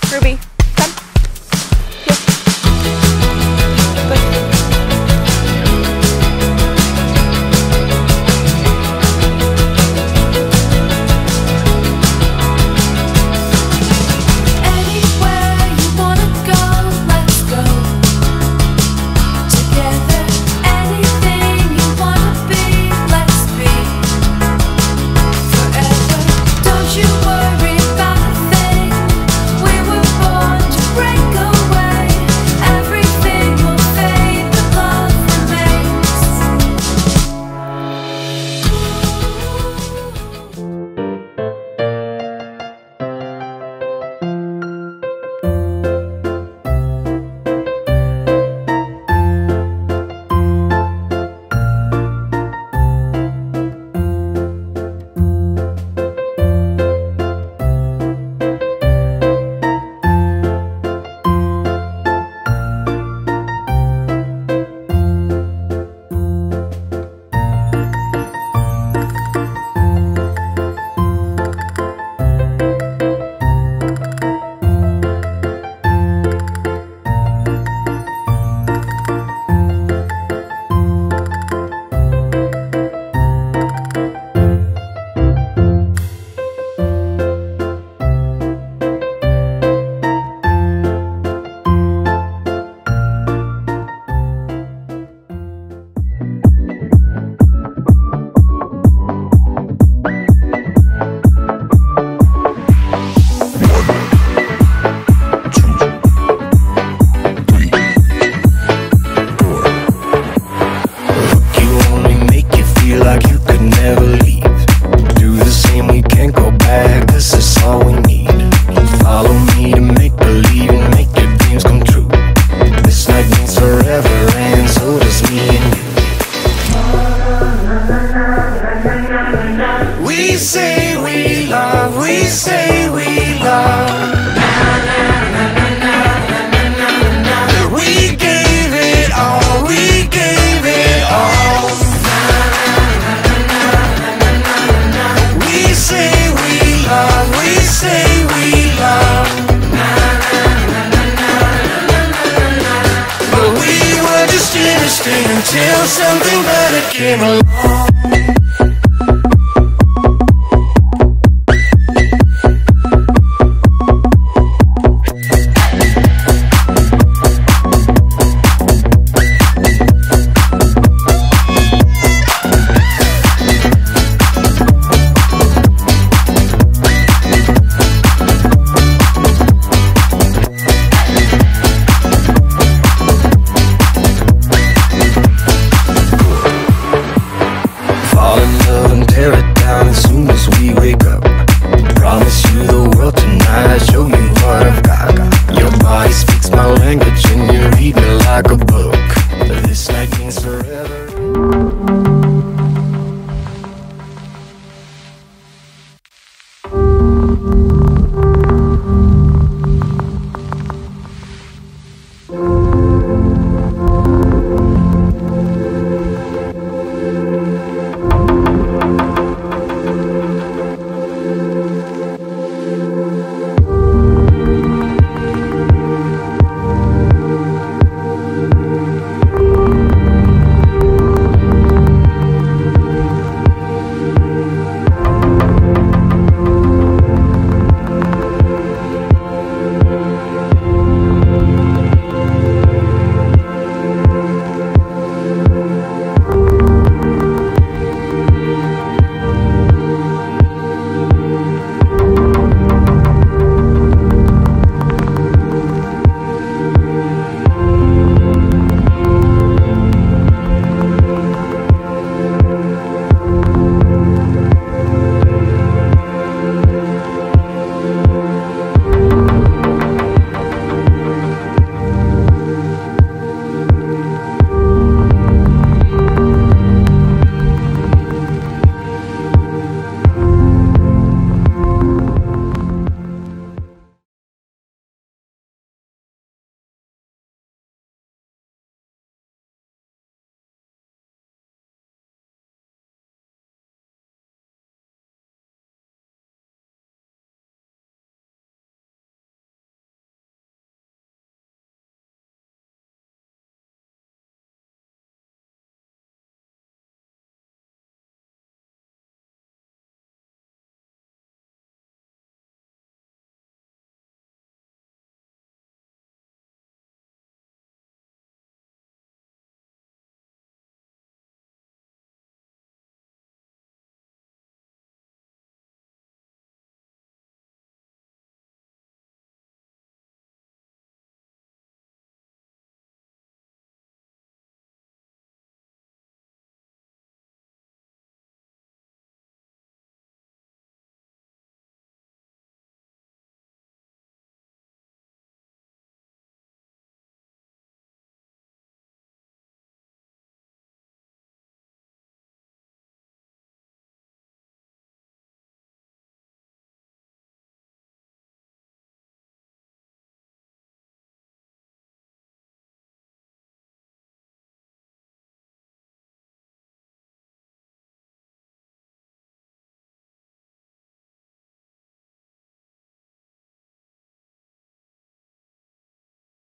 Ruby, come. Here. Good. Anywhere you wanna go, let's go together. Anything you wanna be, let's be forever. Don't you worry about a thing. We were born to break away. Everything will fade, but love remains. Like you could never leave. Do the same, we can't go back. This is all we need. Follow me to make believe and make your dreams come true. This night means forever, and so does me and you. We say we love, we say we love. We gave it all, we gave it all. We say we love, we say we love. But we were just innocent until something better came along. Tear it down as soon as we wake up. Promise you the world tonight, show you what I've got. Your body speaks my language and you read me like a book. This night means forever.